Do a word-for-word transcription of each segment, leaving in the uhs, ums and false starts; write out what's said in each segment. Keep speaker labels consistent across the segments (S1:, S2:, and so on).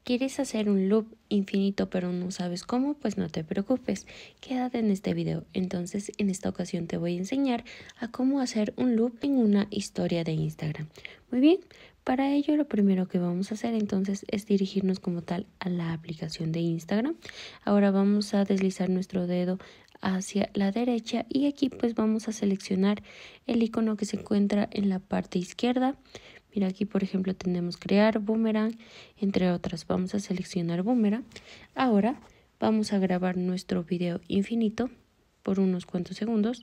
S1: ¿Quieres hacer un loop infinito pero no sabes cómo? Pues no te preocupes, quédate en este video. Entonces en esta ocasión te voy a enseñar a cómo hacer un loop en una historia de Instagram. Muy bien, para ello lo primero que vamos a hacer entonces es dirigirnos como tal a la aplicación de Instagram. Ahora vamos a deslizar nuestro dedo hacia la derecha y aquí pues vamos a seleccionar el icono que se encuentra en la parte izquierda. Mira, aquí por ejemplo tenemos crear boomerang, entre otras. Vamos a seleccionar boomerang. Ahora vamos a grabar nuestro video infinito por unos cuantos segundos.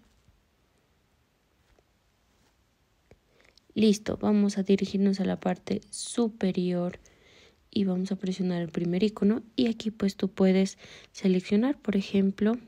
S1: Listo, vamos a dirigirnos a la parte superior y vamos a presionar el primer icono y aquí pues tú puedes seleccionar, por ejemplo,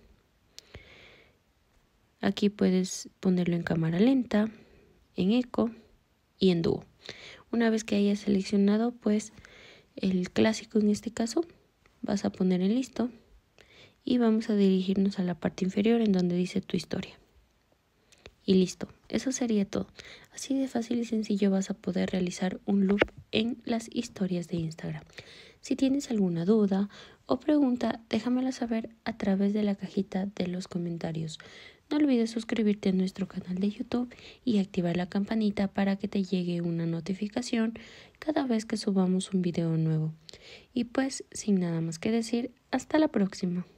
S1: aquí puedes ponerlo en cámara lenta, en eco y en dúo. Una vez que hayas seleccionado pues el clásico en este caso, vas a poner en listo y vamos a dirigirnos a la parte inferior en donde dice tu historia. Y listo, eso sería todo. Así de fácil y sencillo vas a poder realizar un loop en las historias de Instagram. Si tienes alguna duda o pregunta, déjamela saber a través de la cajita de los comentarios. No olvides suscribirte a nuestro canal de YouTube y activar la campanita para que te llegue una notificación cada vez que subamos un video nuevo. Y pues, sin nada más que decir, hasta la próxima.